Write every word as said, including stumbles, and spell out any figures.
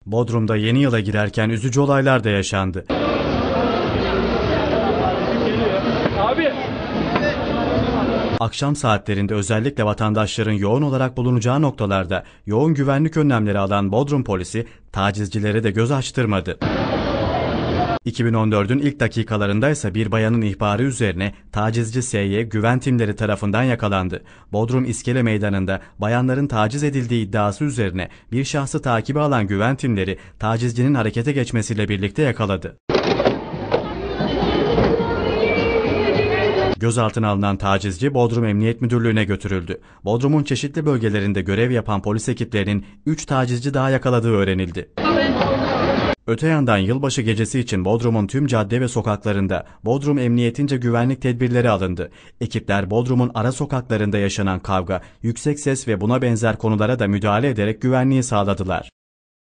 Bodrum'da yeni yıla girerken üzücü olaylar da yaşandı. Abi. Akşam saatlerinde özellikle vatandaşların yoğun olarak bulunacağı noktalarda yoğun güvenlik önlemleri alan Bodrum polisi tacizcilere de göz açtırmadı. iki bin on dördün ilk dakikalarında ise bir bayanın ihbarı üzerine tacizci S Y güven timleri tarafından yakalandı. Bodrum İskele Meydanı'nda bayanların taciz edildiği iddiası üzerine bir şahsı takibe alan güven timleri tacizcinin harekete geçmesiyle birlikte yakaladı. Gözaltına alınan tacizci Bodrum Emniyet Müdürlüğü'ne götürüldü. Bodrum'un çeşitli bölgelerinde görev yapan polis ekiplerinin üç tacizci daha yakaladığı öğrenildi. Öte yandan yılbaşı gecesi için Bodrum'un tüm cadde ve sokaklarında Bodrum Emniyetince güvenlik tedbirleri alındı. Ekipler Bodrum'un ara sokaklarında yaşanan kavga, yüksek ses ve buna benzer konulara da müdahale ederek güvenliği sağladılar.